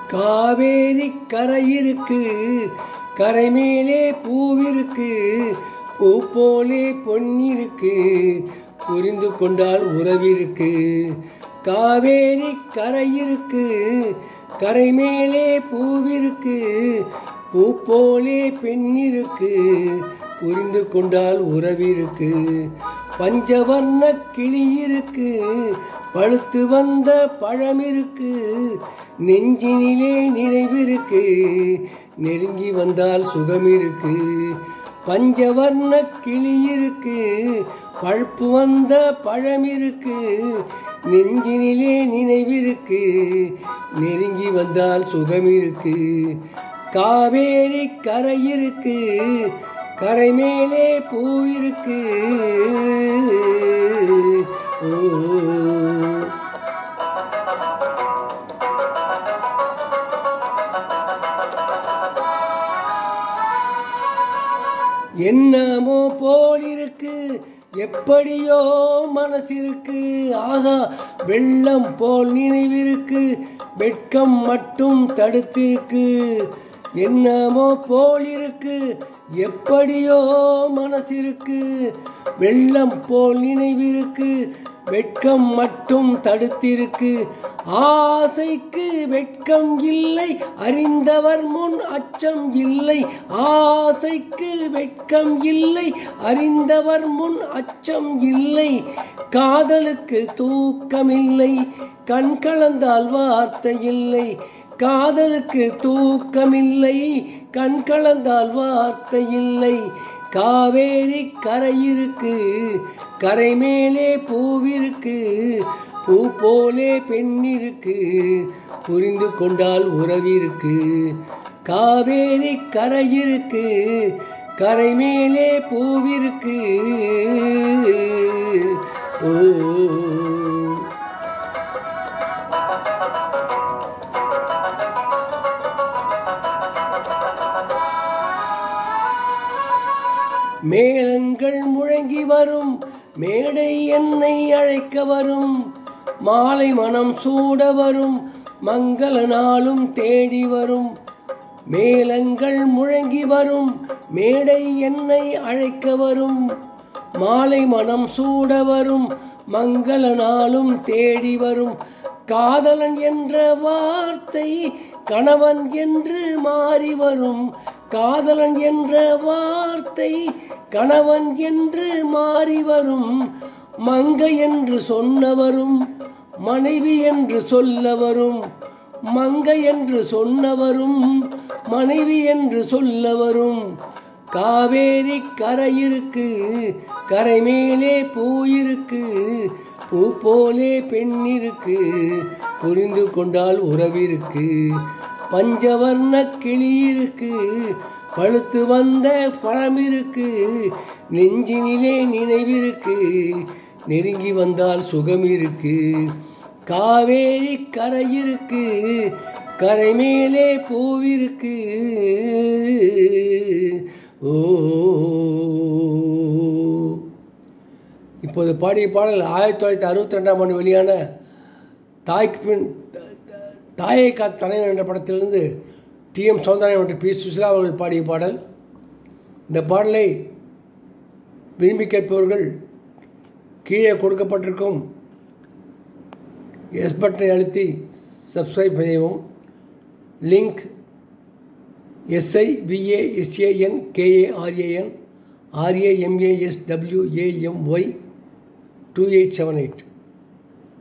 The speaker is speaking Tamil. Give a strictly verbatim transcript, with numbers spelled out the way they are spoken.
காவேரி கரையிருக்கு, கரை மேலே பூவிருக்கு, பூ போலே பொன்னிருக்கு, புரிந்து கொண்டால் உறவிருக்கு. காவேரி கரையிருக்கு, கரை மேலே பூவிருக்கு, பூ போலே பெண்ணிருக்கு, புரிந்து கொண்டால் உறவிருக்கு. பஞ்சவர்ண கிளியிருக்கு, பழுத்து வந்த பழமிருக்கு, நெஞ்சினிலே நினைவிருக்கு, நெருங்கி வந்தால் சுகமிருக்கு. பஞ்சவர்ண கிளியிருக்கு, பழுப்பு வந்த பழமிருக்கு, நெஞ்சினிலே நினைவிருக்கு, நெருங்கி வந்தால் சுகமிருக்கு. காவேரி கரையிருக்கு, கரை மேலே பூவிருக்கு. ஓ என்னமோ போலிருக்கு, எப்படியோ மனசிருக்கு. ஆகா, வெள்ளம் போல் நினைவிருக்கு, வெட்கம் மட்டும் தடுத்திருக்கு. என்னமோ போலிருக்கு, எப்படியோ மனசிருக்கு, வெள்ளம் போல் நினைவிருக்கு, வெட்கம் மட்டும் தடுத்திருக்கு. ஆசைக்கு வெட்கம் இல்லை, அறிந்தவர் முன் அச்சம் இல்லை. ஆசைக்கு வெட்கம் இல்லை, அறிந்தவர் முன் அச்சம் இல்லை. காதலுக்கு தூக்கமில்லை, கண் கலந்தால் வார்த்தை இல்லை. காதலுக்கு தூக்கமில்லை, கண் கலந்தால் வார்த்தை இல்லை. காவேரி கரையிருக்கு, கரை மேலே பூவிருக்கு, பூ போலே பெண்ணிருக்கு, புரிந்து கொண்டால் உறவிருக்கு. காவேரி கரையிருக்கு, கரை மேலே பூவிருக்கு. ஓ மேளங்கள் முழங்கி வரும், மேடை என்னை அழைக்க வரும், மாலை மனம் சூட வரும், மங்கள நாளும் தேடி வரும். மேளங்கள் முழங்கி வரும், மேடை என்னை அழைக்க வரும், மாலை மனம் சூட வரும், மங்கள நாளும் தேடி வரும். காதலன் என்ற வார்த்தை கணவன் என்று மாறி வரும். காதலன் என்ற வார்த்தை கணவன் என்று மாறி வரும். மங்கை என்று சொன்னவரும் மனைவி என்று சொல்ல வரும். மங்கை என்று சொன்னவரும் மனைவி என்று சொல்ல வரும். காவேரி கரையிருக்கு, கரை மேலே பூயிருக்கு, பூ போலே பெண்ணிருக்கு, புரிந்து கொண்டால் உறவிருக்கு. பஞ்சவர்ண கிளியிருக்கு, பழுத்து வந்த பழமிருக்கு, நெஞ்சினிலே நினைவிருக்கு, நெருங்கி வந்தால் சுகமிருக்கு. காவேரி கரையிருக்கு, கரை மேலே பூவிருக்கு. ஓ இப்போது பாடிய பாடல் ஆயிரத்தி தொள்ளாயிரத்தி அறுபத்தி ரெண்டாம் ஆண்டு வெளியான தாய்க்கு பின் தாயை காத்த தலைவன் என்ற படத்திலிருந்து டி எம் சௌந்தரராஜன் மற்றும் பி சுசிலா அவர்கள் பாடிய பாடல். இந்த பாடலை விரும்பி கேட்பவர்கள் கீழே கொடுக்கப்பட்டிருக்கும் எஸ் பட்டனை அழுத்தி சப்ஸ்கிரைப் செய்யவும். Link SI VASAN KARAN RAMASWAMY two eight seven eight.